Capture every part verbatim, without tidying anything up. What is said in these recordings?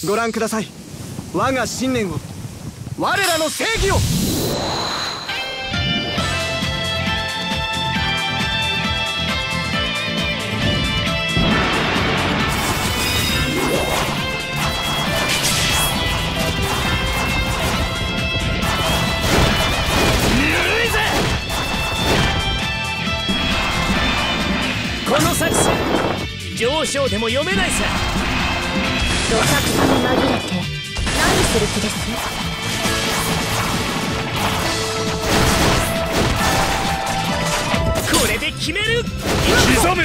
ご覧ください。我が信念を、我らの正義を。 この作戦上昇でも読めないさ。 どさくさに紛れて何する気です？ これで決める。刻む。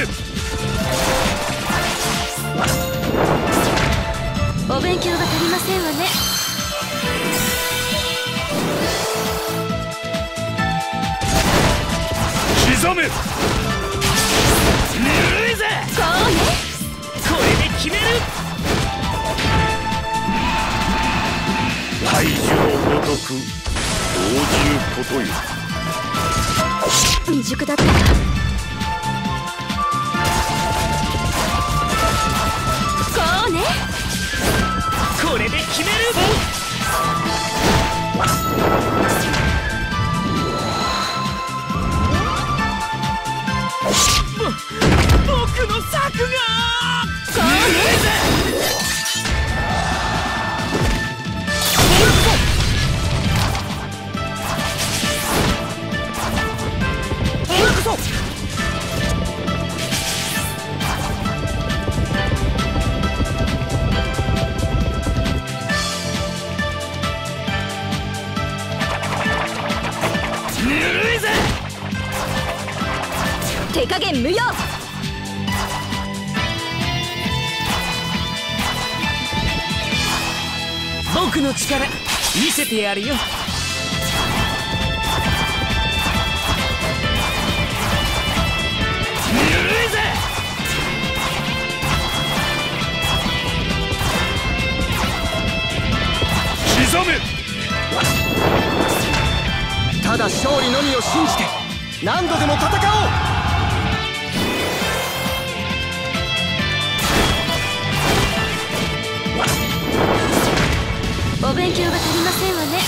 お勉強が足りませんわね。 刻む。ぬるいぜ。 こうね。 これで決める。 大樹のごとく応じることよ。 未熟だったわ。こうね。 これで決める。僕の策がこうね。ぬるいぜ。 手加減無用。 僕の力見せてやるよ。ぬるいぜ。刻む。 ただ勝利のみを信じて何度でも戦おう。 お勉強が足りませんわね。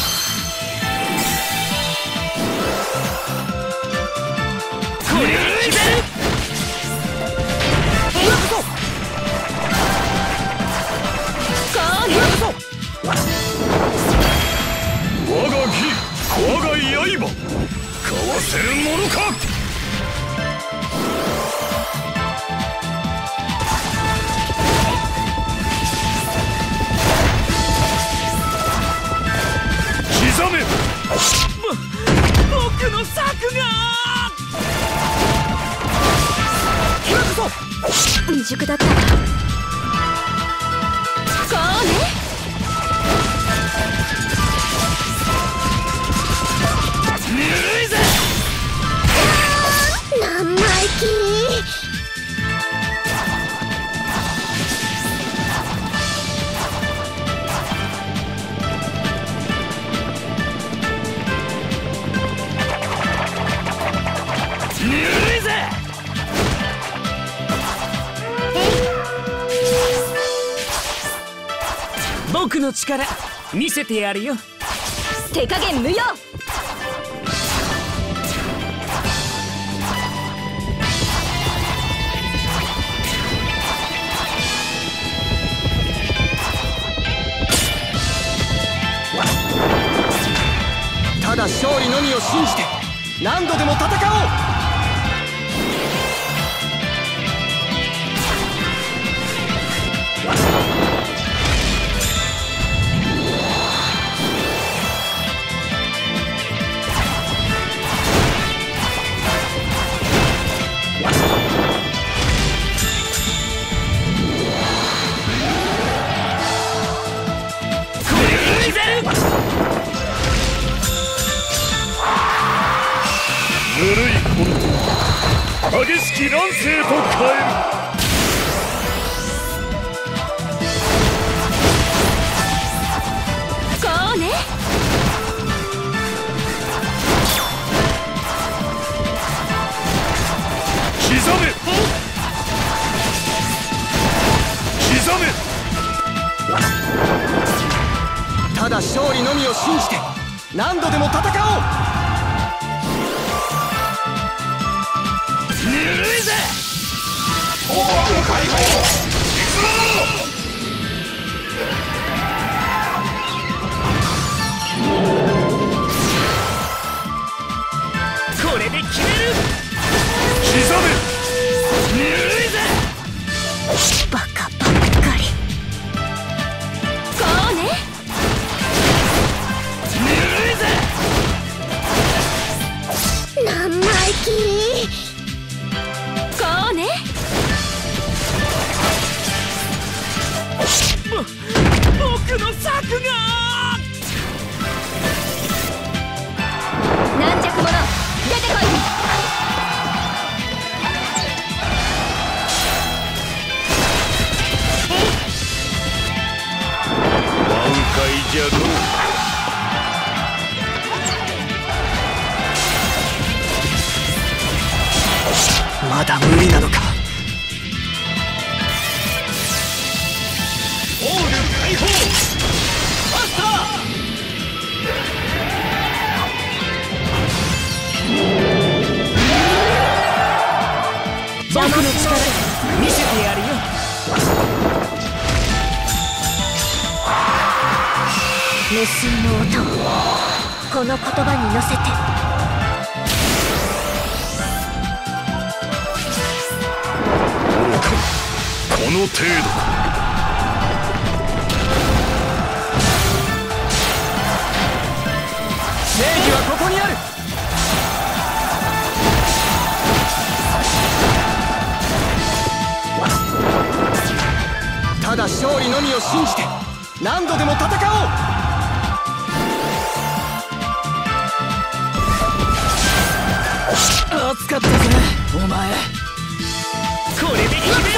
これで決める。 こうね。 我が義、我が刃、かわせるものか。刻め。 僕の策が未熟だったわ。こうね。 ぬるいぜ。 生意気。 ぬるいぜ。僕の力見せてやるよ。 手加減無用。 ただ勝利のみを信じて何度でも戦おう。 ぬるい炎激しき乱世と変える。 こうね。 刻め。刻め。 だ勝利のみを信じて何度でも戦おう。 ぬるいぜ。 大盤解放行くぞ。 これで決める。 刻め。 ぬるいぜ。 バカばっかり。こうね。 ぬるいぜ。 生意気。こうね。 ぼ僕の策が。 軟弱者出てこい。 挽回じゃのう。 まだ無理なのか。 オール解放。マスター。僕の力見せてやるよ。 無数の音をこの言葉に乗せて。 どうかこの程度。 正義はここにある。ただ勝利のみを信じて何度でも戦おう。 熱かったぜお前。これで決める。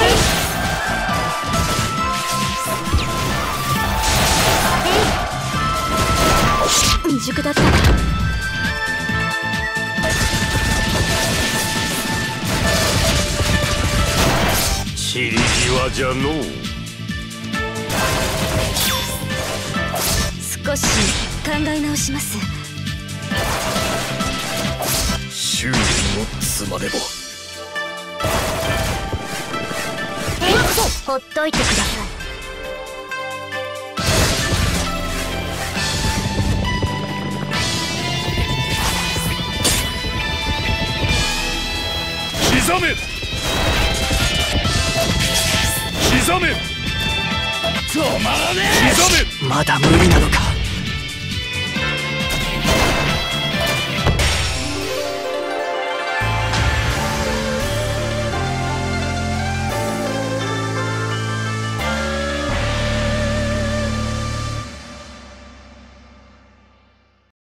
未熟だった。 散り際じゃのう。 少し考え直します。 修理も積まねば。 ほっといてください。 刻め。刻め。 止まらねえ。 刻め。 まだ無理なのか。